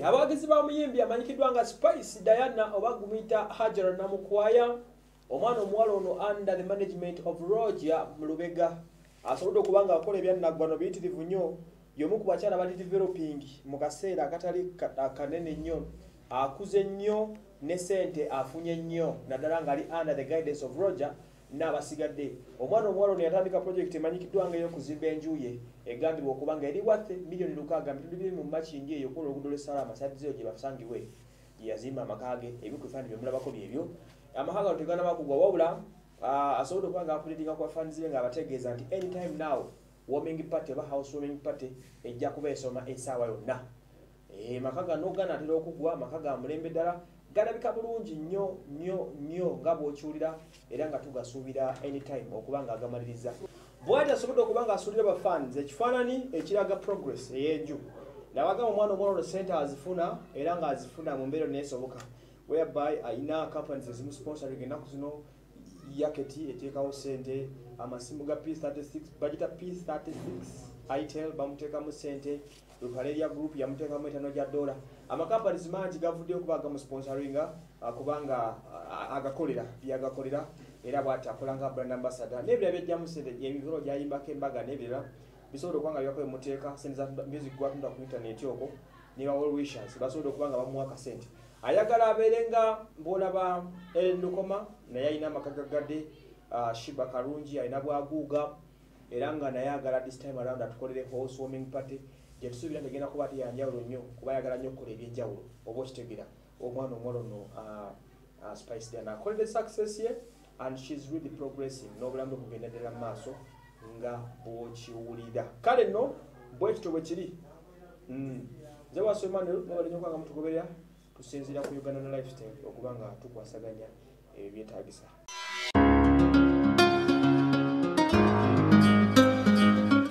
abawagizi ba muyimbi amanyikiddwa nga Spice Diana oba gumuyita Hajara Namukwaya omwana omuwala ono under the management of Roger Mulubega asobodde okuba nga akola ebyannaggwano biyitirivu nnyo y'omu ku bakyala bali developing mu kaseera akatali kanene nnyo akuze nnyo ne ssente afunye nnyo naddala ng'ali under the guidance of Roger n'abasigadde omwana omuwala ono yatandika project emanyikiddwa nga ey'okuzimba enju ye egambibwa okuba nga eri wathe milioni 600 mu makindi eyo okukola oluguudo lw'Essalaama Sadizo gye basangiwe yazimba amaka ge ebikufaani bye mulabako byebyo amaka gano teganaba kugwa wabula asobodde okuba nga apulitinga ku bafaanizi be ng'abategeeza nti anytime now warming party oba house warming party ejja kuba esoma essaawa yonna maka gano ganatera okugwa maka ga mulembe ddala galabika bulungi nnyo nga bw'okiwulira era nga tugasuubira anytime okuba nga agamaliriza bw'ati asobodde okuba nga asuulira bafans ekifaanani ekiraga progress ey'enju nabagamba omwana omwana ono ssente azifuna era ng'azifuna mu mbeera neesoboka whereby ayina companies ezimu sponsoring ennaku zino yaketi eteekawo ssente amasimu ga P36 budget P36 itel bamuteekamu ssente Lukareria Group yamuteekamu $5 amakampanies mangi gavudde okuba agamusponsoringa kubanga agakolera byagakolera era bw'ati akola nga brand ambassador n'ebirala byajjamu ssente emikolo gyayimbako embaga n'ebirala bisobola okuba nga byakola muteeka ssente za music gwatunda ku internet okwo ne ba well wishers basobola okuba nga bamuwa akasente ayagala abeere nga mbolaba Lukoma naye ayina amaka gaggadde Shiba Karungi ayina bwaguuga era nga naye agala this time around atukolere house warming party gyetusuubira tegenda kuba tiyanjawulo nnyo kuba ayagala nnyo okukola ebyenjawulo oba okitegera omwana omuwala ono Spice Diana akolere success ye and she's really progressing n'obulamu bugenda ddala mu maaso nga bw'okiwulira kale nno bwekito bwe kiri nze wasomane mwabalinyo okubanga mutugoberera tusinziira ku Uganda Lifestyle okuba nga tukwasaganya ebyo byetaagisa